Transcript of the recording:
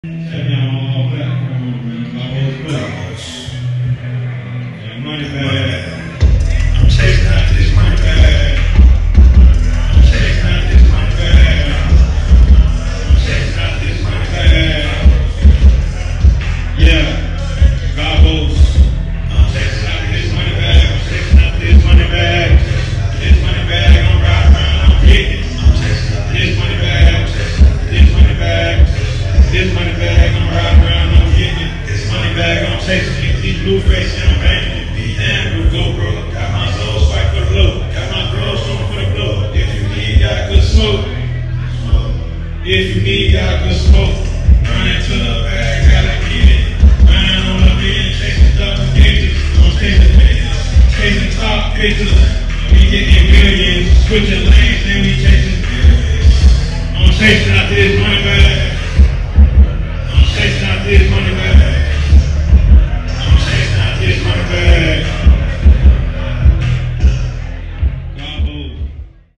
Check me out on all platforms, man. That money bag. I'm chasing after this money bag. I'm chasing after this money bag. I'm chasing after this money bag. Yeah, goggles. I'm chasing after this money bag. I'm chasing after this money bag. This money bag, I'm riding around, I'm getting it. I'm chasing after this money bag. I'm chasing after this money bag. This money bag, I'm riding around, I'm getting it. This money bag, I'm chasing it. These blue faces, I'm banging it. Be damn, we go, bro. Got my soul swipe for the low. Got my girl showing for the blow. If you need, got good smoke. If you need, got good smoke.